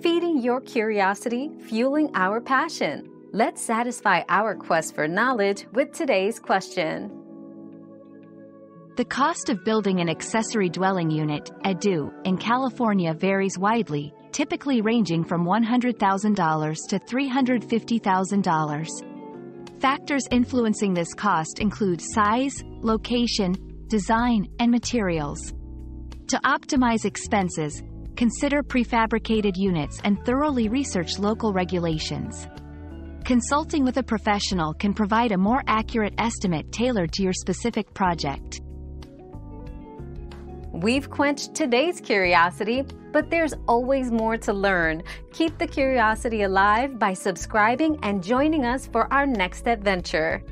feeding your curiosity, fueling our passion. Let's satisfy our quest for knowledge with today's question. The cost of building an accessory dwelling unit, ADU, in California varies widely, typically ranging from $100,000 to $350,000. Factors influencing this cost include size, location, design, and materials. To optimize expenses, consider prefabricated units and thoroughly research local regulations. Consulting with a professional can provide a more accurate estimate tailored to your specific project. We've quenched today's curiosity, but there's always more to learn. Keep the curiosity alive by subscribing and joining us for our next adventure.